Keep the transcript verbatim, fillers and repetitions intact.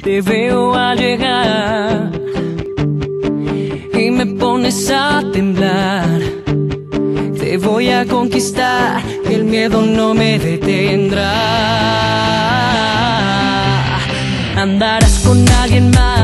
te veo al llegar y me pones a temblar. Te voy a conquistar y el miedo no me detendrá. Andarás con alguien más